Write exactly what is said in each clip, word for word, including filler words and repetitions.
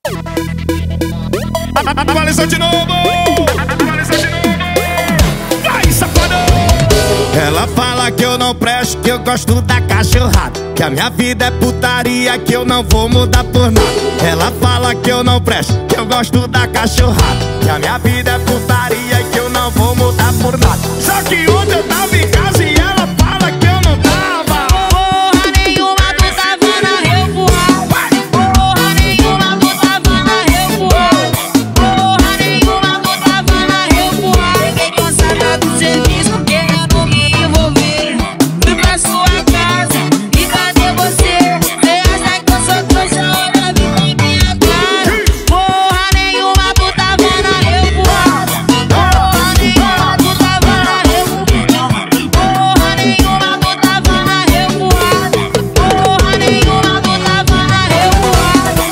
Valeu de novo! Vai, safadão! Ela fala que eu não presto, que eu gosto da cachorrada, que a minha vida é putaria, que eu não vou mudar por nada. Ela fala que eu não presto, que eu gosto da cachorrada, que a minha vida é putaria, que eu não vou mudar por nada. Só que ontem eu tava em casa e ela fala que eu não tava. Porra nenhuma, tu tava na revoada. Porra nenhuma, tu tava na revoada. Porra nenhuma, tu tava na revoada. Fiquei cansada do serviço, querendo me envolver. Fui pra sua casa e cadê você? Você acha que eu sou trouxa? Olha, vem na minha cara. Porra nenhuma, tu tava na revoada. Porra nenhuma, tu tava na revoada. Porra nenhuma, tu tava na revoada. Porra nenhuma, tu tava na revoada.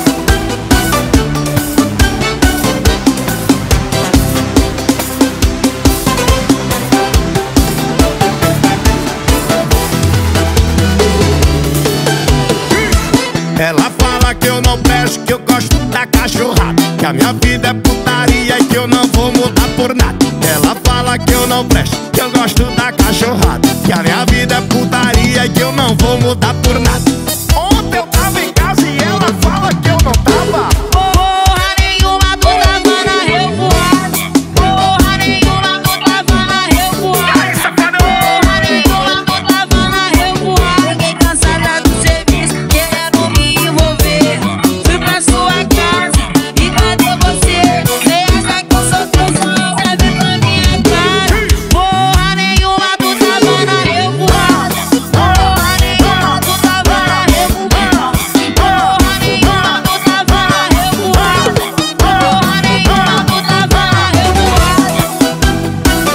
Ela fala que eu não presto, que eu gosto da cachorrada, que a minha vida é putaria e que eu não vou mudar por nada. Ela fala que eu não presto, que eu gosto da cachorrada, que a minha vida é putaria e que eu não vou mudar por nada. Ontem eu tava em casa e ela fala que eu não tava. Porra nenhuma, tu tava na revoada. Porra nenhuma, tu tava na revoada. Ai, safadão! Porra nenhuma, tu tava na revoada. Fiquei cansada do serviço, querendo me envolver. Fui pra sua casa e cadê você? Você acha que eu sou trouxa? Olha, vem pra minha cara. Porra nenhuma, tu tava na revoada. Porra nenhuma, tu tava na revoada. Porra nenhuma, tu tava na revoada. Porra nenhuma, tu tava na revoada.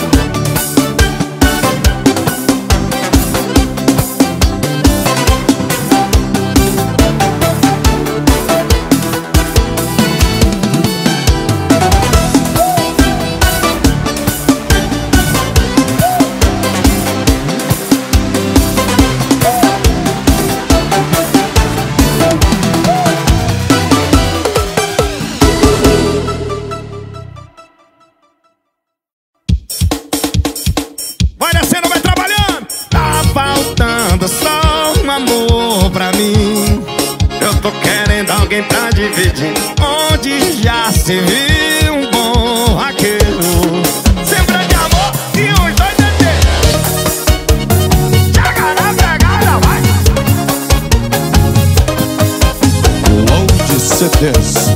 Vai descendo, vai trabalhando. Tá faltando só um amor pra mim. Eu tô querendo alguém pra dividir, onde já se viu um bom vaqueiro. Sempre de amor e os dois dedinhos. Chega na pegada, vai. Load C Ds.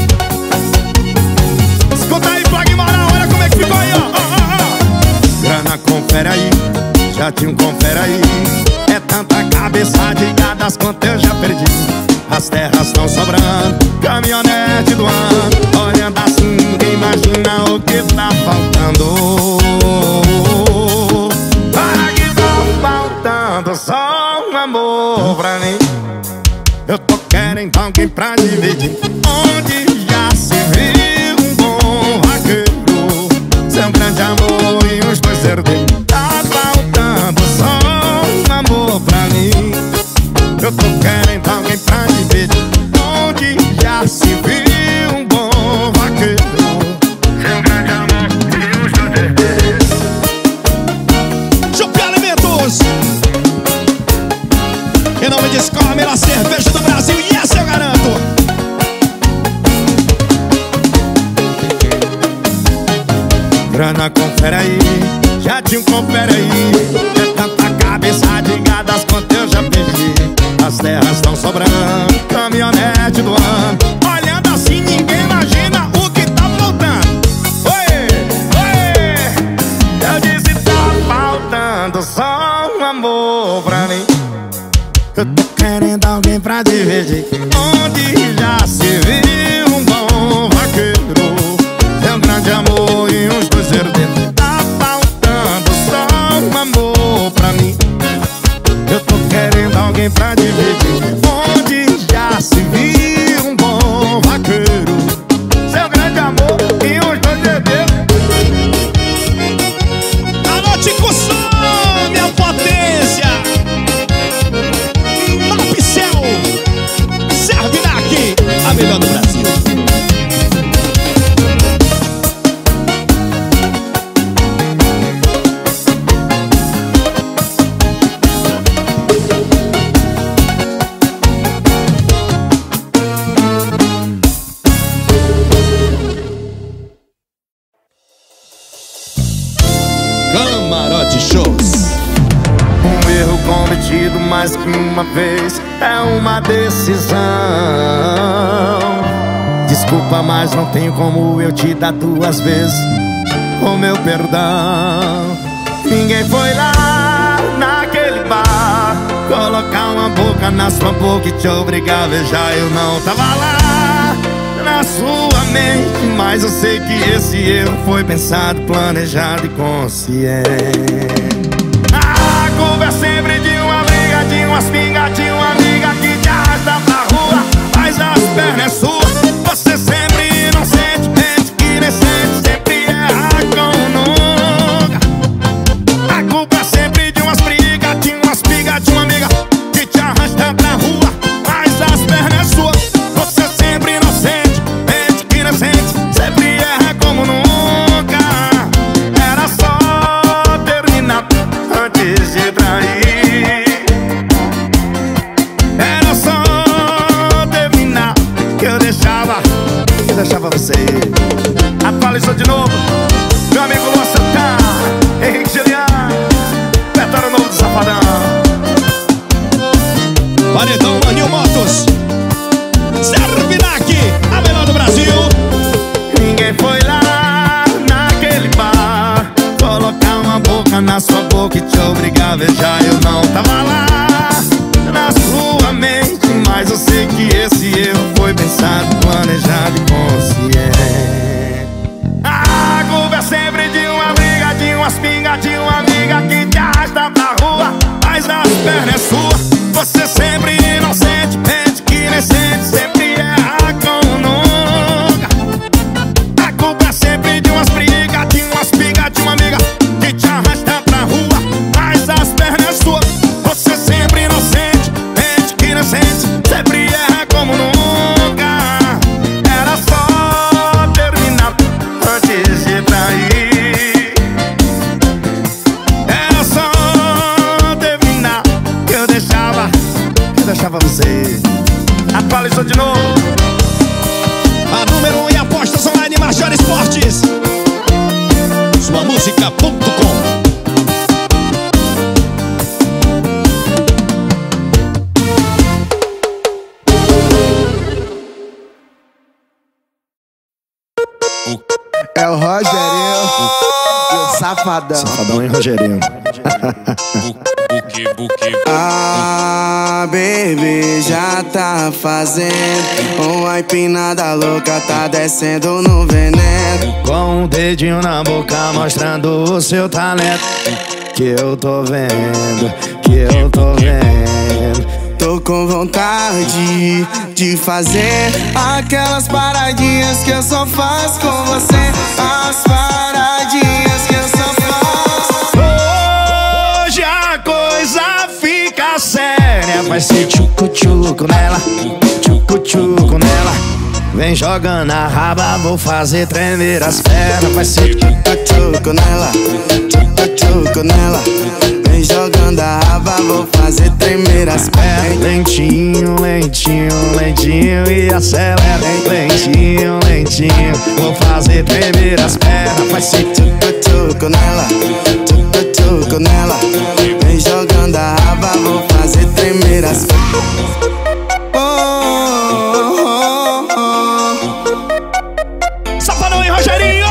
Escuta aí, Plug Moral, olha como é que ficou aí, ó. Ó, ó, ó. Grana, confere aí, jatinho, confere aí. É tanta cabeça de gadas quanto eu já perdi. As terras estão sobrando, caminhonete do ano. Olhando assim, ninguém imagina o que tá faltando. Para que tá faltando só um amor pra mim. Eu tô querendo alguém pra dividir, onde já se viu um bom vaqueiro. Seu grande amor e os dois herdeiros. Tá faltando só um amor pra mim. Eu tô querendo alguém pra dividir, onde já se viu um bom vaqueiro. Seu grande amor e os dois herdeiros. Chupi Alimentos. Em nome de Escola, a melhor cerveja do Brasil. E essa eu garanto. Grana, confere aí, jatinho, confere aí. É tanta cabeça de gadas quanto eu já perdi. As terras estão sobrando, caminhonete do ano. Olhando assim ninguém imagina o que tá faltando. Oi, oi. Eu disse tá faltando só um amor pra mim. Eu tô querendo alguém pra dividir, onde já se viu um bom vaqueiro. Seu grande amor e uns dois herdeiros. Tá faltando só um amor pra mim. Eu tô querendo alguém pra dividir, onde já se viu um bom vaqueiro. Seu grande amor e os dois herdeiros. Alô, Tico Som, minha potência. Lapicel. mais que uma vez, é uma decisão. Desculpa, mas não tenho como eu te dar duas vezes o meu perdão. Ninguém foi lá naquele bar colocar uma boca na sua boca e te obrigar a beijar. Eu não tava lá na sua mente, mas eu sei que esse erro foi pensado, planejado e consciente. A culpa é sempre de uma briga, de umas pingas, de uma amiga que te arrasta pra rua, mas as pernas é sua. Você sempre inocente, mente que nem sente, sempre erra como nunca. A culpa é sempre de umas brigas, de umas pingas, de uma amiga que te arrasta pra rua, mas as pernas é sua. Você sempre inocente, mente que nem sente, sempre erra como nunca. Era só terminar antes de trair. Era só terminar que eu deixava, que eu deixava você. Atualizou de novo, meu amigo Luan Santana, Henrique Juliano, repertório novo do Safadão. Paredão Manil Motos, Servinac, a melhor do Brasil. Ninguém foi lá naquele bar colocar uma boca na sua boca e te obrigar a beijar. Eu não tava lá na sua mente, mas eu sei que esse erro foi pensado, planejado e consciente. A culpa é sempre de uma briga, de umas pingas, de uma amiga que te arrasta pra rua, mas as pernas é sua. Você sempre inocente, mente que nem sente, sempre erra como nunca. A culpa é sempre de umas brigas, de umas pingas, de uma amiga que te arrasta pra rua, mas as pernas é sua. Você sempre inocente, mente que nem sente, sempre erra como nunca. Era só terminar antes de trair. Era só terminar que eu deixava, que eu deixava você. Atualizou de novo. A número um em apostas online, Marchar Esportes. Sua música ponto com. É o Rogerinho e o Safadão. Safadão e Rogerinho. Ah, baby, já tá fazendo uma empinada louca, tá descendo no veneno. Com um dedinho na boca mostrando o seu talento, que eu tô vendo, que eu tô vendo. Tô com vontade de fazer aquelas paradinhas que eu só faço com você. As paradinhas que eu só faço. Hoje a coisa fica séria, vai ser tchucu-tchucu nela, tchucu-tchucu nela. Vem jogando a raba, vou fazer tremer as pernas. Vai ser tchucu-tchucu nela, tchucu-tchucu nela. Vem jogando a raba, vou fazer tremer as pernas. Lentinho, lentinho, lentinho e acelera. Lentinho, lentinho, vou fazer tremer as pernas. Vai ser tchucu-tchucu nela, tchucu-tchucu nela. Vem jogando a raba, vou fazer tremer as pernas. Safadão e Rogerinho.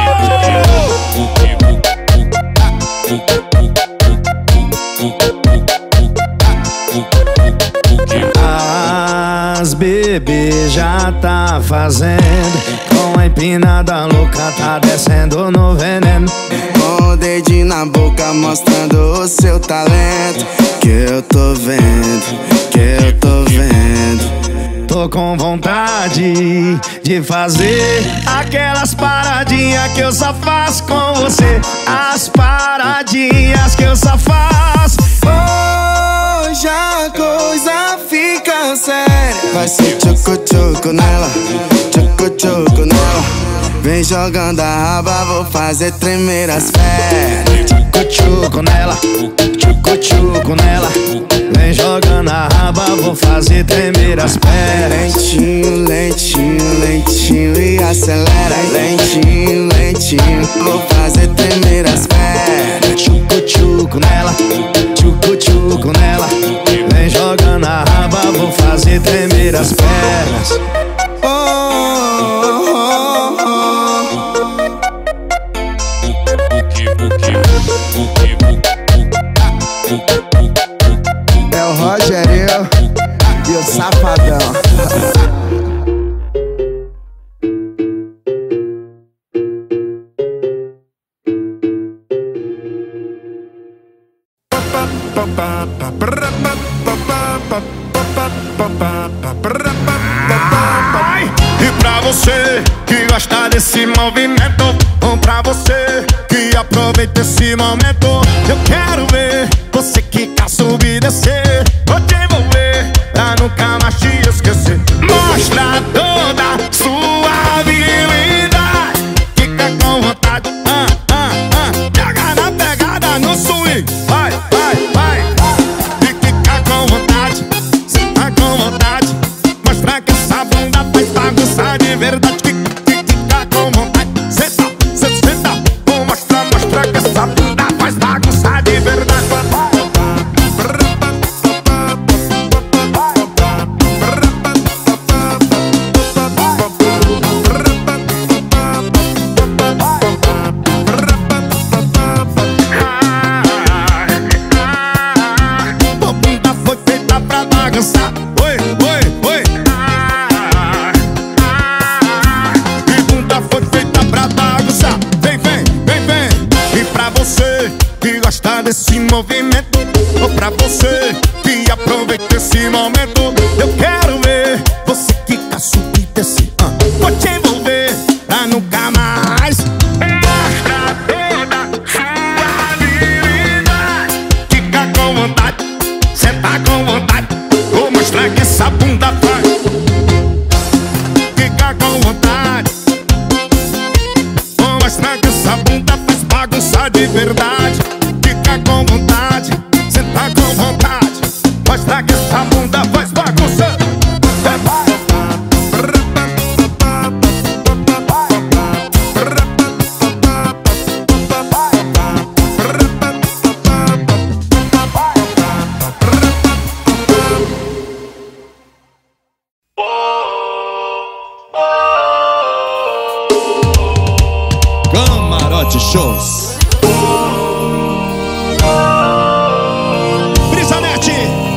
As bebê já tá fazendo, com a empinada louca tá descendo no veneno. Com o dedinho na boca mostrando o seu talento, que eu tô vendo, que eu tô vendo. Tô com vontade de fazer aquelas paradinhas que eu só faço com você. As paradinhas que eu só faço. Hoje a coisa fica séria, vai ser tchucu-tchucu nela, tchucu-tchucu nela. Vem jogando a raba, vou fazer tremer as pernas. Tchucu-tchucu nela, tchucu-tchucu nela. Vem jogando a raba, vou fazer tremer as pernas. Lentinho, lentinho, lentinho e acelera. Lentinho, lentinho, vou fazer tremer as pernas. Tchucu-tchucu nela, tchucu-tchucu nela. Vem fazer tremer as pernas. Oh, oh, oh, oh. É o Rogério e o Safadão. E pra você que gosta desse movimento, ou pra você que aproveita esse momento, eu quero ver você quicar, subir e descer. Vou te envolver pra nunca mais te esquecer. Mostra toda sua habilidade, fica com vontade, ah, ah, ah. Pega na pegada no swing, vai, vai, vai. E fica com vontade, tá com vontade. Mostra que essa bunda faz bagunça de verdade. Fica com vontade, senta, senta, senta. Vou mostrar, mostrar que essa bunda faz bagunça de verdade. Oi, oi, oi. E bunda foi feita pra bagunçar. Vem, vem, vem, vem. E pra você que gosta desse movimento, ou pra você que aproveita esse momento, eu quero ver você quicar, subir e descer. uh. Vou te envolver pra nunca mais. Mostra toda sua habilidade, fica com vontade, senta com vontade. Vou mostrar que essa bunda faz. Fica com vontade. Vou mostrar que essa bunda faz bagunça de verdade. Fica com vontade, senta com vontade. Mostrar que essa bunda faz bagunça. Camarote Shows. Brisanete.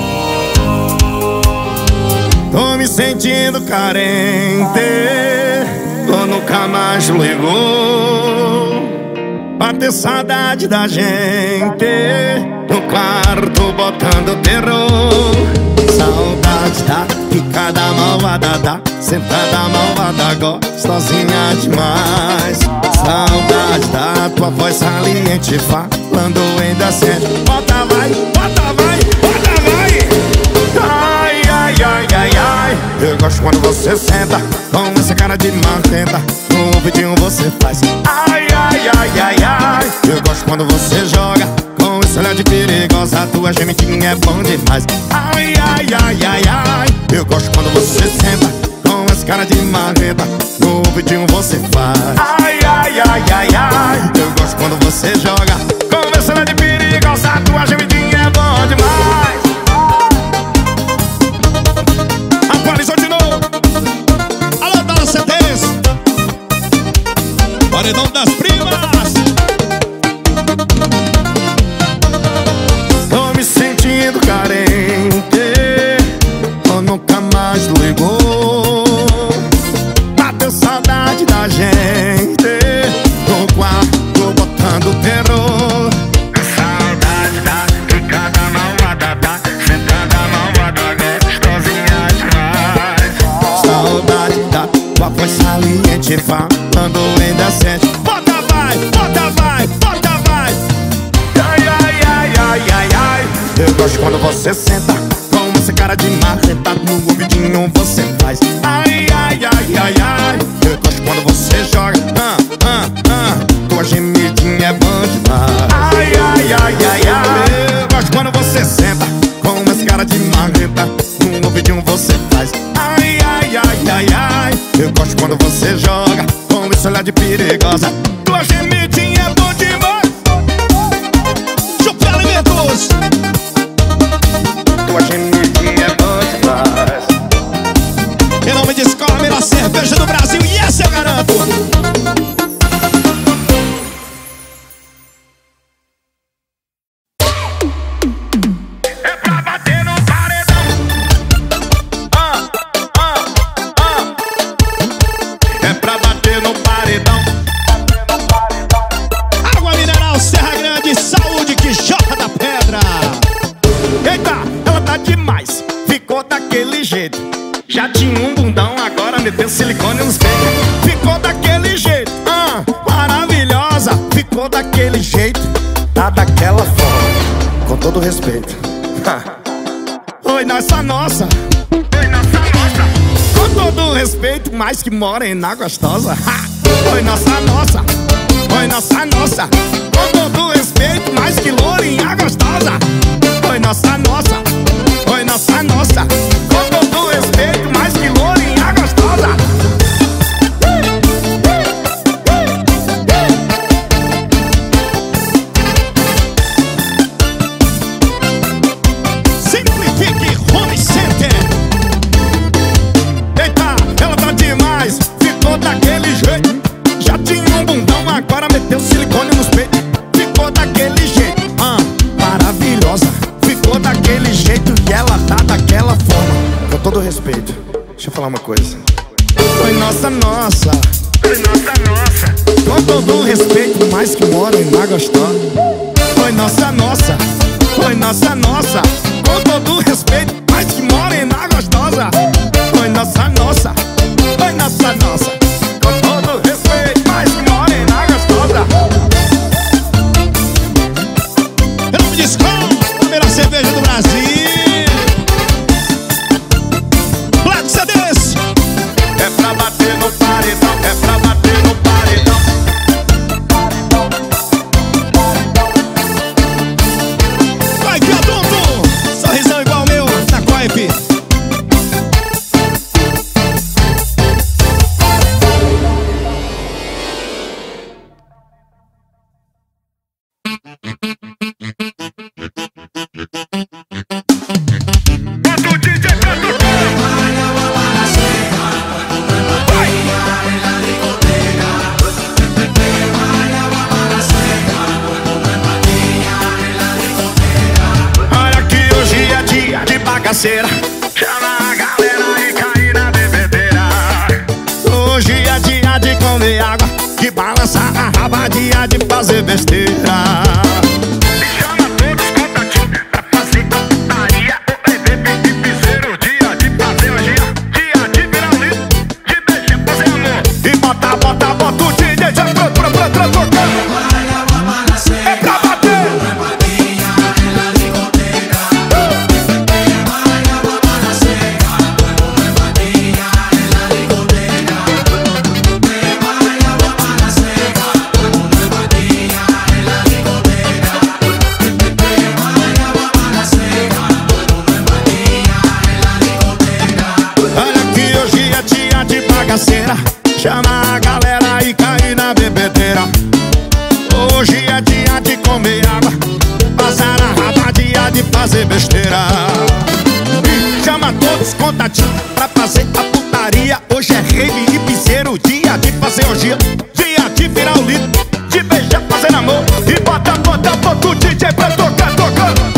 Tô me sentindo carente, ou nunca mais ligou. Bateu saudade da gente no quarto botando terror. Saudade da picada malvada, da sentada malvada, gostosinha demais. Saudade da tua voz saliente, falando em decente. Bota vai, bota vai, bota vai. Ai, ai, ai, ai, ai. Eu gosto quando você senta com essa cara de marrenta. No ouvidinho você faz. Ai, ai, ai, ai, ai. Eu gosto quando você joga com esse olhar de perigosa. Tua gemidinha é bom demais. Ai, ai, ai, ai, ai. Eu gosto quando você senta com essa cara de marreta. No ouvidinho você faz. Ai, ai, ai, ai, ai. Eu gosto quando você joga com esse olhar de perigosa. Tua gemidinha é bom demais. Atualizou de novo. Alô, Dala C Ts. Paredão das primas. Tô me sentindo carente, ou nunca mais ligou. Bateu saudade da gente no quarto botando terror. Saudade da picada malvada, da sentada malvada, gostosinha demais. Saudade da tua voz saliente, falando em decente. Bota vai, bota vai, bota vai. Ai, ai, ai, ai, ai, ai. Eu gosto quando você senta com essa cara de marreta. No ouvidinho você faz. Ai, ai, ai, ai, ai. Eu gosto quando você joga. Ah, ah, ah. Tua gemidinha é bom demais. Ai, ai, ai, ai, ai. Eu gosto quando você senta com essa cara de marreta. No ouvidinho você faz. Ai, ai, ai, ai, ai. Eu gosto quando você joga com esse olhar de perigosa. Tua gemidinha é bom demais. Alimentos. Tua gemidinha é bom demais. daquela forma, com todo respeito. Oi, nossa, nossa. Oi, nossa, nossa. Com todo respeito, mais que morena gostosa. Oi, nossa, nossa. Oi, nossa, nossa. Com todo respeito, mais que lourinha gostosa. Oi, nossa, nossa. Oi, nossa, nossa. Com todo respeito, mais que lourinha gostosa. Simplifique Home Center. Eita, ela tá demais, ficou daquele jeito. Já tinha um bundão, agora meteu silicone nos peitos. Ficou daquele jeito, ah, maravilhosa. Ficou daquele jeito e ela tá daquela forma. Com todo respeito, deixa eu falar uma coisa. Oi, nossa, nossa. Oi, nossa, nossa. Com todo respeito, mais que morena gostosa. Oi, nossa, nossa. Oi, nossa, nossa. Com todo respeito, mais que morena gostosa. Oi, nossa, nossa. Oi, nossa, nossa. Com todo respeito, mais que morena gostosa. Em nome de Skol, a melhor cerveja do Brasil. Black C Ds. É pra bater no paredão, é pra bater no paredão. Vai, viaduto. Sorrisão igual o meu na Coip. Bota o D J pra tocar. Olha que hoje é dia de bagaceira. Chama a galera e cair na bebedeira. Hoje é dia de comer água, de balançar a raba, dia de fazer besteira. Chama todos os contatinhos pra fazer putaria. O bebê de piseiro, dia de fazer orgia, dia de virar um litro, de beijar, fazer amor. E bota, bota, bota o D J já pra, pra, pra, pra tocar. É pra bater. Olha que hoje é dia de bagaceira. Chama a galera e cair na bebedeira. Hoje é dia de comer água, passar a raba, dia de fazer besteira. E chama todos os contatinhos pra fazer a putaria. Hoje é rave e piseiro, dia de fazer orgia, dia de virar o litro, de beijar, fazer amor. E bota, bota, bota o D J pra tocar, tocando.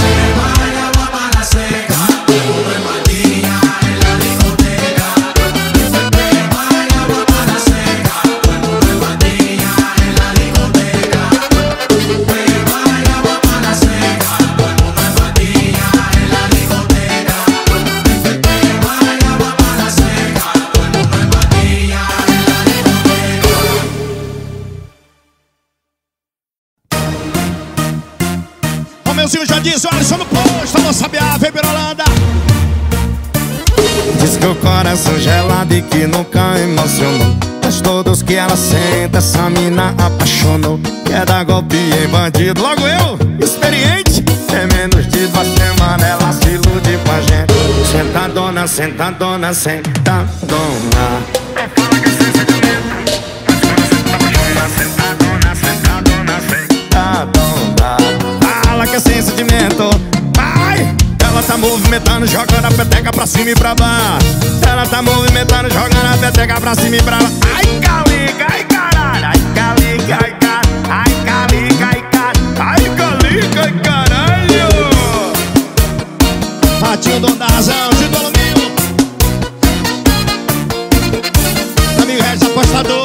O meuzinho já diz, olha só no posto, alô Sabiá, vem pra Holanda. Diz que o coração gelado e que nunca emocionou, mas todos que ela sente, essa mina apaixonou. Quer dar golpe em bandido, logo eu, experiente. Em menos de duas semanas ela se ilude com a gente. Sentadona, sentadona, sentadona. Sentadona, sentadona, sentadona. Fala que é sem sentimento. Vai! Ela tá movimentando, jogando a peteca pra cima e pra baixo. Ela tá movimentando, jogando a peteca pra cima e pra baixo. Ai, calica, ai, caralho. Ai, calica, ai, caralho. Ai, calica, ai, caralho. Ai, calica, ai, caralho. Ratinho, dono da razão, de Dolomio. Amigo Regis, apostador.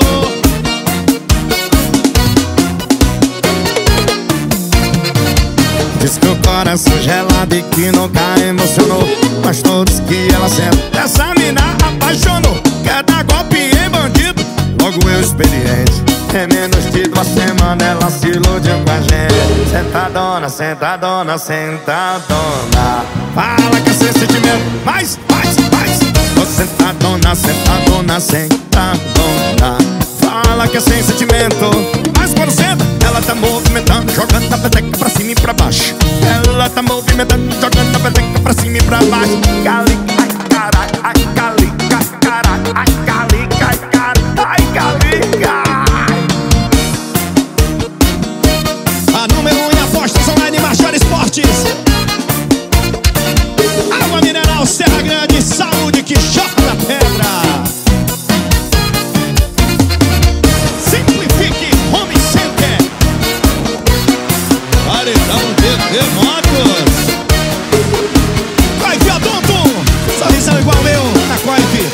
Diz que o coração gelado e que nunca emocionou, mas todos que ela sente, essa mina apaixonou. Quer dar golpe em bandido, logo eu experiente. Em menos de duas semanas quando ela se iludiu com a gente. Sentadona, sentadona, sentadona. Fala que é sem sentimento. Mais, mais, mais. Ô sentadona, sentadona, sentadona. Fala que é sem sentimento. Mas quando senta, ela tá movimentando, jogando a peteca pra cima e pra baixo. Ela tá movimentando, jogando a peteca pra cima e pra baixo. Calica, ai caralho, ai calica, caralho, ai calica, ai caralho, ai calica. A número um em apostas online, Marchar Esportes. Água mineral Serra Grande, saúde que choca na pedra. Simplifique Home Center. Paredão D T Motos. Vai, Viaduto. Sorrisão igual meu na Coive.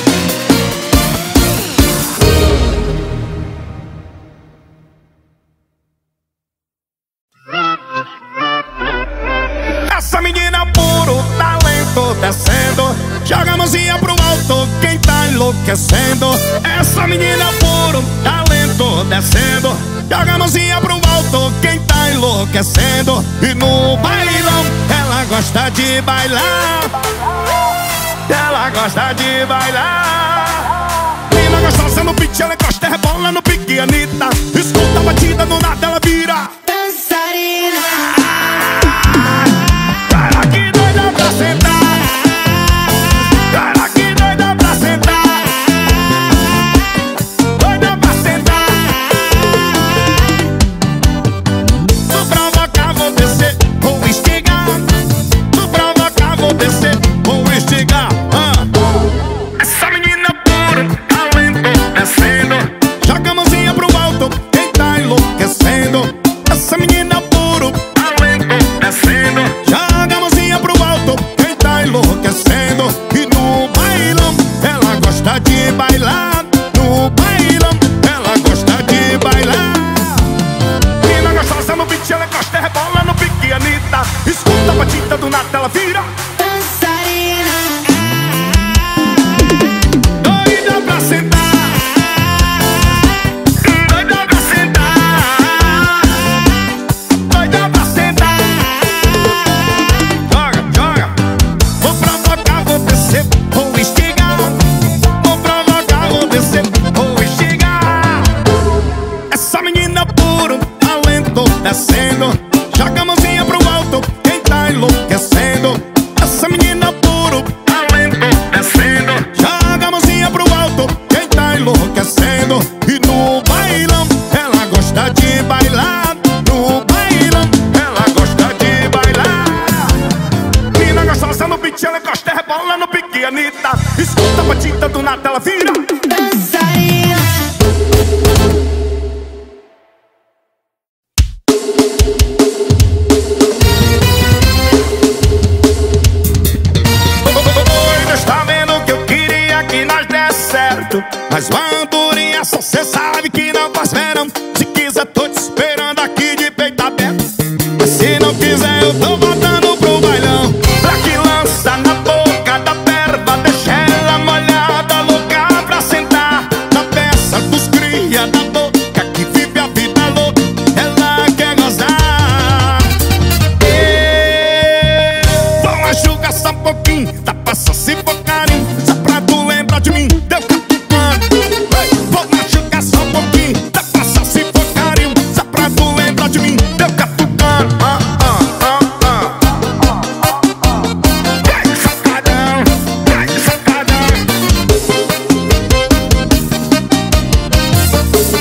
Essa menina puro talento descendo, joga a mãozinha pro alto, quem tá enlouquecendo. Essa menina puro talento descendo, joga a mãozinha pro alto, quem tá enlouquecendo. E no bailão ela gosta de bailar, ela gosta de bailar. Menina gostosa no beat, ela encosta, rebola no pique, Anitta. Escuta a batida, no nada ela vira dançarina. Cara que doida pra sentar, cara que doida pra sentar, doida pra sentar. Tu provocar, vou descer, vou estigar. Tu provocar, vou descer, vou estigar. ah. Essa menina pura, talento descendo, joga a mãozinha pro alto, quem tá enlouquecendo. Essa menina puro talento descendo, joga a mãozinha pro alto, quem tá enlouquecendo. E no bailão ela gosta de bailar, no bailão ela gosta de bailar. Menina gostosa no beat, ela encosta, rebola no pique, Anitta. Escuta a batida, do nada ela vira dançarina. Doida pra sentar, doida pra sentar, doida pra sentar. Joga, joga. Vou provocar, vou descer, vou estigar. Vou provocar, vou descer, vou estigar. Essa menina puro talento descendo, joga a mãozinha pro alto, quem tá enlouquecendo. Essa menina puro talento descendo, joga a mãozinha pro alto, quem tá enlouquecendo. E no bailão ela gosta de bailar, no bailão ela gosta de bailar. Menina gostosa no beat, ela encosta, rebola no pique, Anitta. Escuta a batida, do nada ela vira dançarina. Oi, está vendo que eu queria que nós desse certo, mas uma andorinha só cê sabe que não faz verão. Se quiser tô te esperando aqui de peito aberto, mas se não quiser eu tô voltando pro bailão. Pra que lança na boca da perva, deixa ela molhada, louca pra sentar na peça dos cria da boca que vive a vida louca, ela quer gozar. Eu vou enxugar só um pouquinho, tá passando se for carinho, só pra tu lembrar de mim. Deu catucando. Vou machucar só um pouquinho, tá passando se for carinho, só pra tu lembrar de mim. Deu catucando. ah, ah, ah, ah. Vai, sacadão, vai, sacadão.